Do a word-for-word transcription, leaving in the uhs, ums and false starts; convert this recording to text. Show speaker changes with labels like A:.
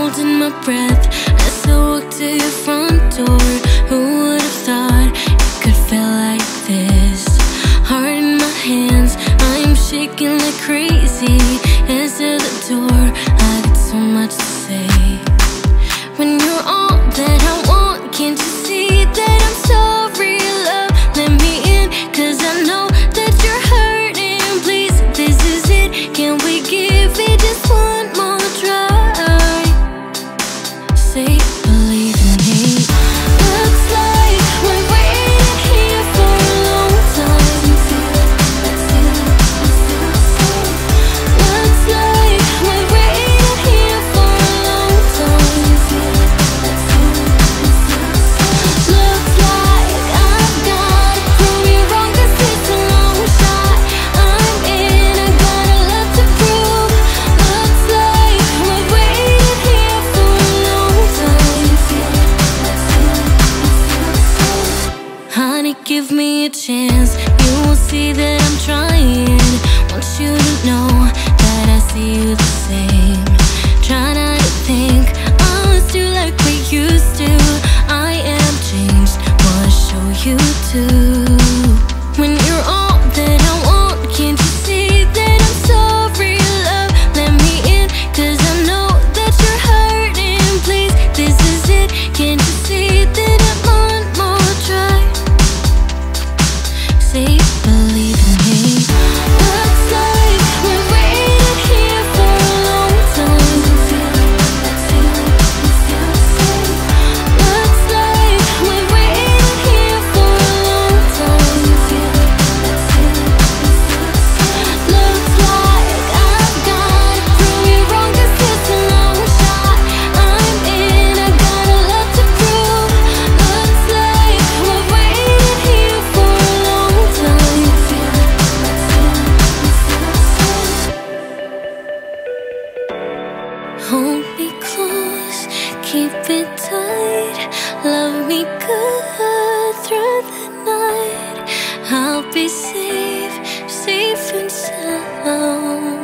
A: holding my breath as I walk to your front door. Who would have thought it could feel like this? Heart in my hands, I'm shaking like crazy. Answer the door, I got so much to say. When you're all that I want, can't you see that I'm sorry, love? Let me in, cause I know that you're hurting. Please, this is it, can we give it just one more try? Say, believe in me. Looks like we're waiting here for a long time. Looks like we're waiting here for a long time. Looks like I've gotta prove you wrong, cause it's a long shot. I'm in, I got a lot to prove. Looks like we're waiting here for a long time. Honey, give me a chance, you will see that I'm trying. Want you to know that I see you the same. Try not to think, oh, let's do like we used to. I am changed, wanna show you too. When you're all that I want, can't you see that I'm sorry, love? Let me in, cause I know that you're hurting. Please, this is it, can't you see that I want more try? Say, believe in me. Looks like we're waiting here for a long time. Looks like we're waiting here for a long time. Looks like I've gotta prove you wrong, cause it's a long shot. I'm in, I got a lot to prove. Looks like we're waiting here for a long time. Hold me close, keep it tight. Love me good through the night. I'll be safe, safe and sound.